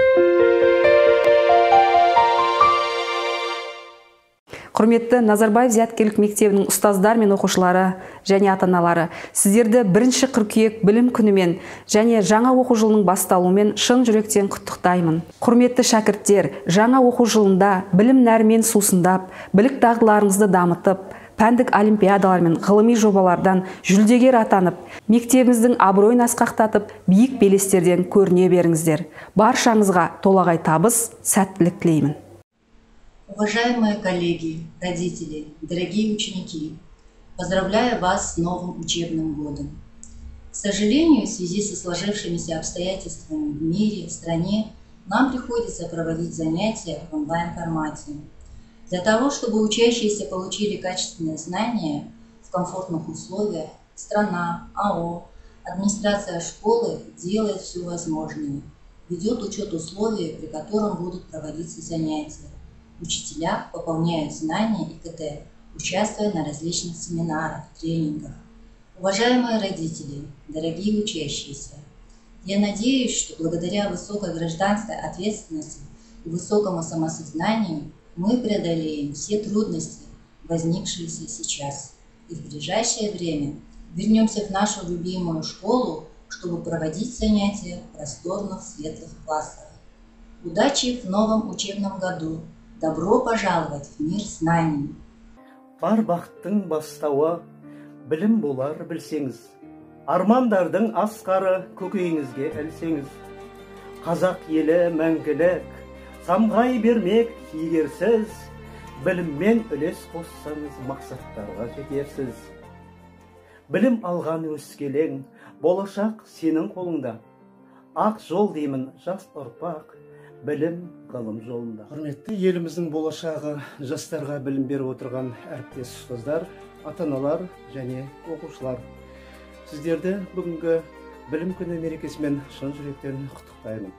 Құрметті Назарбаев зияткерлік мектебінің ұстаздар мен оқушылары және ата-аналары, сіздерді 1 қыркүйек білім күнімен және жаңа оқу жылының басталуымен шын жүректен құттықтаймын. Құрметті шәкірттер, жаңа оқу жылында білім нәрімен сусындап, білік дағдыларыңызды дамытып, пәндік олимпиадалар мен ғылыми жобалардан жүлдегер атанып, мектебіміздің абыройын асқақтатып, биік белестерден көріне беріңіздер. Баршаңызға толағай табыс, сәттілік тілеймін. Уважаемые коллеги, родители, дорогие ученики, поздравляю вас с новым учебным годом. К сожалению, в связи со сложившимися обстоятельствами в мире, в стране, нам приходится проводить занятия в онлайн-формате. Для того, чтобы учащиеся получили качественные знания в комфортных условиях, страна, АО, администрация школы делает все возможное, ведет учет условий, при котором будут проводиться занятия. Учителя пополняют знания ИКТ, участвуя на различных семинарах, тренингах. Уважаемые родители, дорогие учащиеся, я надеюсь, что благодаря высокой гражданской ответственности и высокому самосознанию мы преодолеем все трудности, возникшиеся сейчас, и в ближайшее время вернемся в нашу любимую школу, чтобы проводить занятия в просторных светлых классах. Удачи в новом учебном году! Добро пожаловать в мир знаний. Бар бақыттың бастауы білім болар білсеңіз, армандардың асқары көкейіңізге ілсеңіз. Қазақ елі мәңгілік, самғай бермек егер сіз, біліммен үлес қоссаңыз мақсаттарға жетерсіз. Білім алған өскелең, болашақ сенің қолыңда. Ақ жол деймін жас ұрпақ, білім ғылым жолында. Құрметті еліміздің болашағы, жастарға білім беріп отырған әріптес ұстаздар, ата-аналар және оқушылар. Сіздерді бүгінгі білім күні мерекесімен шын жүректен құттықтаймын.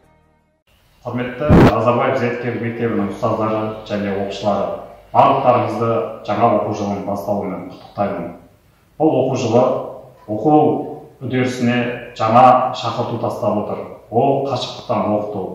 Құрметті Назарбаев зияткерлік мектебінің ұстаздары және оқушылары, барлықтарыңызды жаңа оқу жылының басталуымен құттықтаймын. Бұл оқу жылы оқу үдерісіне жаңа шақырту тастап отыр. Ол қашықтықтан оқыту.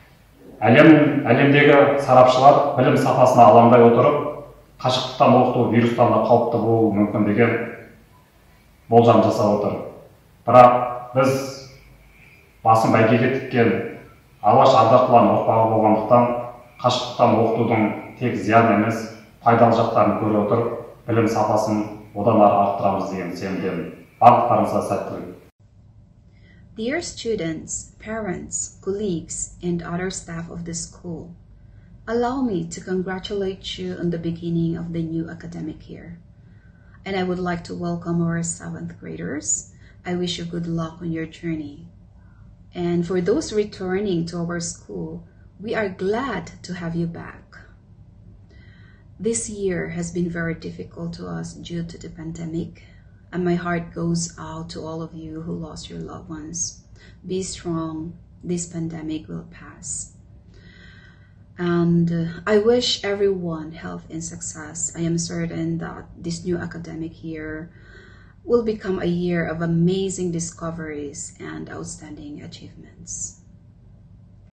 Әлемдегі сарапшылар білім сапасына алаңдай отырып, қашықтықтан оқыту вирустан да қауіпті болуы мүмкін деген болжам жасап отыр. Бірақ біз басын бәйгеге тіккен Алаш ардақтылар ұрпағы болғандықтан, қашықтықтан оқытудың тек зиян емес, пайдалы жақтарын көре отырып, білім сапасын одан ары арттырамыз деген сенімдемін. Барлықтарыңызға сәттілік. Dear students, parents, colleagues, and other staff of the school, allow me to congratulate you on the beginning of the new academic year. And I would like to welcome our 7th graders. I wish you good luck on your journey. And for those returning to our school, we are glad to have you back. This year has been very difficult to us due to the pandemic. And my heart goes out to all of you who lost your loved ones. Be strong. This pandemic will pass. And I wish everyone health and success. I am certain that this new academic year will become a year of amazing discoveries and outstanding achievements.